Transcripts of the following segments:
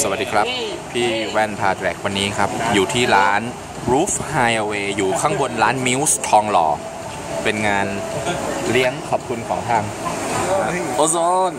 สวัสดีครับพี่แว่นพาแทร็กวันนี้ครับอยู่ที่ร้าน Roof Highway อยู่ข้างบนร้านมิวส์ทองหล่อเป็นงานเลี้ยงขอบคุณของทางโอโซน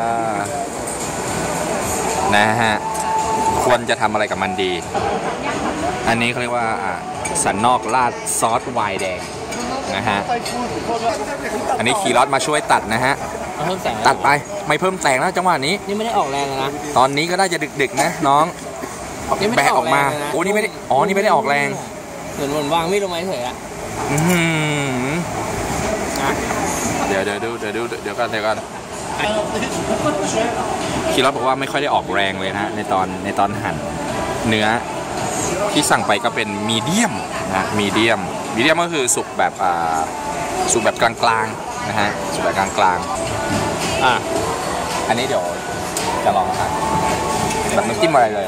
นะฮะควรจะทำอะไรกับมันดีอันนี้เขาเรียกว่าสันนอกราดซอสไวน์แดงนะฮะอันนี้ขี่รถมาช่วยตัดนะฮะตัดไปไม่เพิ่มแสงแล้วจังหวะนี้นี่ไม่ได้ออกแรงนะตอนนี้ก็ได้จะดึกๆนะน้องแบะออกมาโอ้นี่ไม่ได้นี่ไม่ได้ออกแรงเหมือนวางมีดลงมาเฉยอะเดี๋ยวก่อนคีรอสบอกว่าไม่ค่อยได้ออกแรงเลยนะในตอนหั่นเนื้อที่สั่งไปก็เป็นมีเดียมนะมีเดียมก็คือสุกแบบกลางๆนะฮะสุกแบบกลางๆอันนี้เดี๋ยวจะลองทานแบบน้ำจิ้มอะไรเลย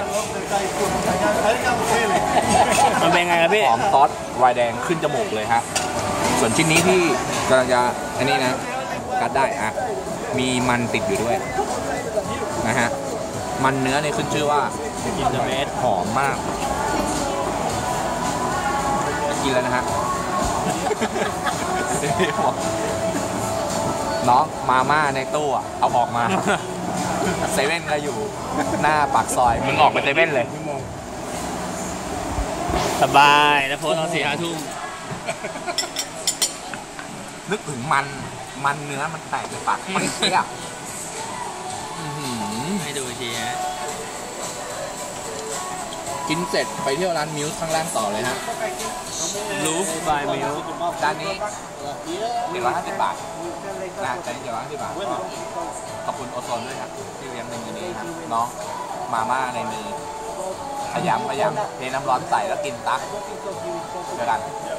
มันเป็นไงครับพี่หอมซอสไวน์แดงขึ้นจมูกเลยฮะส่วนชิ้นนี้ที่กำลังจะอันนี้นะกัดได้มีมันติดอยู่ด้วยนะฮะมันเนื้อเนี่ยขึ้นชื่อว่ากินเดอะเบสหอมมากกินแล้วนะฮะน้องมาม่าในตู้เอาออกมาเซเว่นก็อยู่หน้าปากซอยมึงออกไปเซเว่นเลยสบายแล้วโพสตอน4-5 ทุ่มนึกถึงมันเนื้อมันแตกในปากมันเสียให้ดูทีฮะกินเสร็จไปเที่ยวร้านมิวส์ข้างล่างต่อเลยฮะรูฟบายมิวส์ด้านนี้150 บาทนะแต่นี่150 บาทขอบคุณโอโซนด้วยครับที่เลี้ยงในมือนี้ครับน้องมาม่าในมือพยายามเทน้ำร้อนใส่แล้วกินตักเจอกัน